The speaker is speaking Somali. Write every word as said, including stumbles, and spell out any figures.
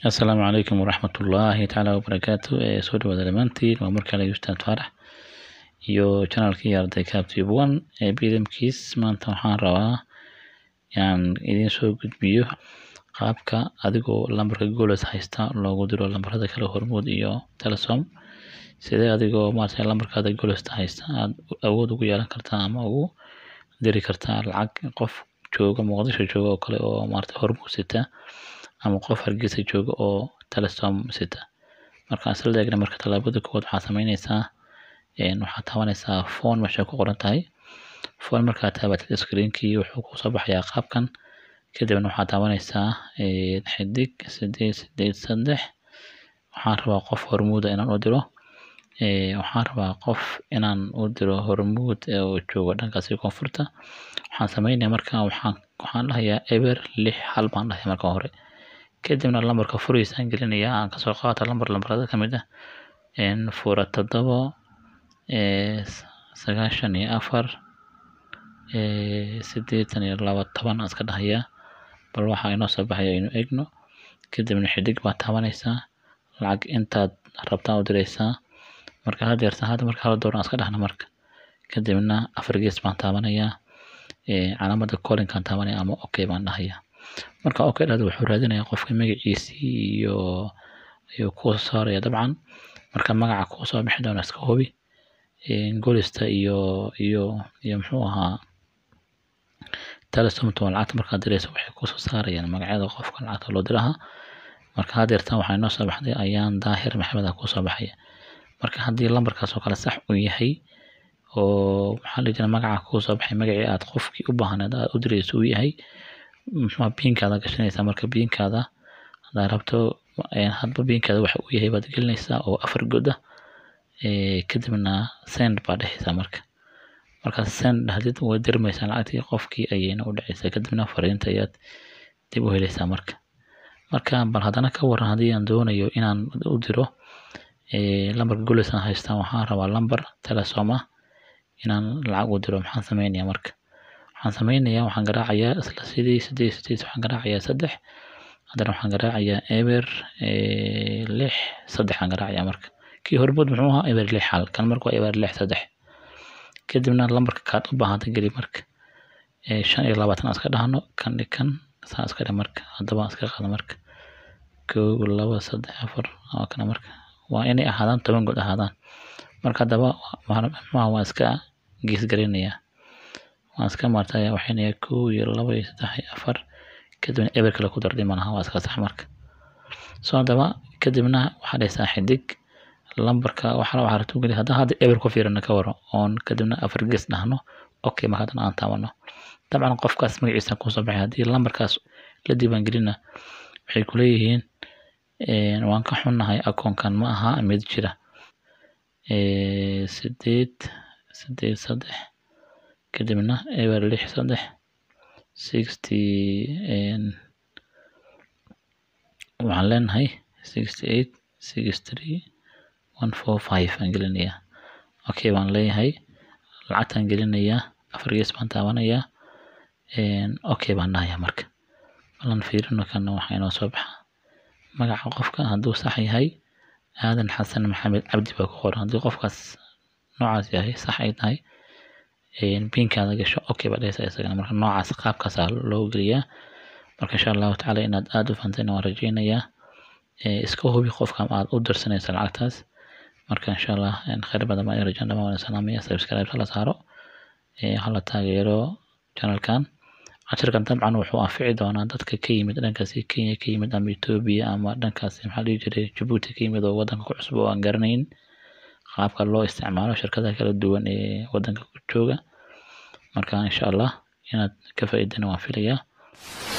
السلام عليكم ورحمة الله تعالى وبركاته. سو dhawaada dhamaantiin waa markale Ustaad Faarax iyo channelkii Arday Cab Tube one ee bidamkiis. Maanta waxaan rabaa inaan idin soo gudbiyo qaabka adigoo lambarka Golos haysta loogu diro lambarada kale Hormuud iyo Telesom. Sidee adigoo maartay lambarkaada Golos haysta aad awood ugu yeelan kartaa ama ugu diri kartaa lacag qof jooga Muqdisho jooga oo kale oo maartay Hormuud sita ama qof Hargeysa jooga oo Telesom sita. Marka asal deegna marka talaabada kood waxaa sameynaysaa een waxaa taabanaysaa phone meesha ku qoran tahay phone marka taabatid screen-kii wuxuu ku soo baxayaa qaabkan. Kadibna waxaa taabanaysaa ee xidig sideed sideed saddex. waxaan rabaa qof Hormuud inaan u diro ee waxaan rabaa qof inaan u diro Hormuud oo jooga dhankaasi koonfurta. waxaan sameynaa marka waxaan waxaan dhahayaa eber lix hal baan dhahay marka hore. kadibna lambarka furiisaan gelinayaa aan ka soo qaato lambar lambarada kamid ah een fura toddoba ee sagaashan iyo afar ee siddeetan iyo laba toban aan iska dhahayaa bal waxa inoo soo baxaya inuu eegno. kadibna xidig baa taabanaysaa lacag intaad rabtaa u diraysaa marka had yarta hadda marka hal dooran iska dhahna marka. kadibna afar gees baan taabanayaa ee calaamada calling kan taabanaya ama okay baan dhahayaa. marka okay dhahdo wuxuu raadinayaa qofka magaciisa iyo iyo ku saaraya dabcan marka magaca ku soo bixi doona iska hubi een Golista iyo iyo iyo muxuu ahaa Telesom to lacagta marka dirayso waxay ku soo saarayaan magacyada qofka lacagta loo diraha. marka had yarta waxay noo soo baxday ayaan daahir maxamed ku soo baxaya. marka haddii lambarkaas oo kale sax u yahay oo waxa la jira magaca ku soo baxay magacii aad qofkii u baahnayd aad u dirayso uu yahay muxuu pinkaada gashanaysaa marka pinkaada hadaad rabto een hadba pinkaada waxa uu yahay baad gelinaysaa oo afar god ah ee kadibna send baad dhahaysaa marka. marka send hadid way dirmaysaa lacagtii qofkii ayayna u dhacaysaa kadibna fariinta ayaad dib u helaysaa marka. marka bal haddana ka waran haddii aan doonayo inaan u diro ee lambarka Golos aan haysta waxaan rabaa lambar Telesom ah inaan lacag u diro maxaan sameynayaa marka. waxaan sameynayaa waxaan garaacayaa isla sidii siddeed siddeed waxaan garaacayaa saddex haddana waxaan garaacayaa eber ee lix saddex aan garaacayaa marka. kii Hormuud muxuu ahaa eber lix hal kan marka waa eber lix saddex. kadibna lambarka kaad u baahantay geli marka ee shan iyo labaatan iska dhahno kan dhikan saa iska dhig marka haddaba iska qaado marka kow laba saddex afar waa kana marka waa inay ahaadaan toban god ahaadaan. marka haddaba ma waa iska gees gareynayaa waan iska martay waxayna kow iyo laba iyo saddex iyo afar kadibna eber kale ku dar dhimanaha waa iska sax marka. soo haddaba kadibna waxaa dhaysaa xidig lambarka waxa waxa rabto geli hadda hadda eber ku fiirina ka waro oon kadibna afar gees dhahno okay ma hadan aan taabano dabcan qofkaas magaciisa ku soo baxay haddii lambarkaas la diiwaan gelina waxay ku leeyihiin een waan ka xunnahay akoonkan ma aha mid jira ee siddeed siddeed saddex kadibna eber lix saddex sixty een waxaan leenahay sixty eight sixty three one four five aan gelinayaa okay baan leeyahay lacagtaan gelinayaa afar gees baan taabanayaa een okay baan dhahayaa marka. balan fiirino kana waxa inoo soo baxa magaca qofka hadduu sax yahay aadan xasan maxamed cabdi baa ku qoran haddii qofkaas noocaas yahay sax ay tahay een pinkaada gasho okay baa dhahaysaa isagana marka noocaas qaabkaas loo geliyaa. marka insha Allah taala inaad aad u fahanteen waan rajeynayaa ee iska hubi qofka aad u dirsanayso lacagtaas. marka insha Allah in khayr badan ma rajaan dhamaan salaamaya subscribe hala saaro ee hala taageero channelkan. casharkan dabcan wuxuu anfici doonaa dadka ka yimid dhankaasi Kenya ka yimid ama Ethiopia ama dhankaasi maxaa la jiray Djibouti ka yimid oo wadanka ku cusub oo aan garanayn qaabka loo isticmaalo shirkadaha kala duwan ee wadanka ku jooga. marka insha Allah inaad ka faa'iidana waan filayaa.